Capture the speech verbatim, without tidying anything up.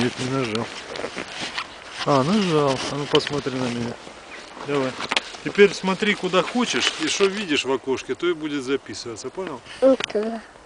Нет, не нажал. А, нажал. А ну посмотри на меня. Давай. Теперь смотри куда хочешь и что видишь в окошке, то и будет записываться, понял? Это.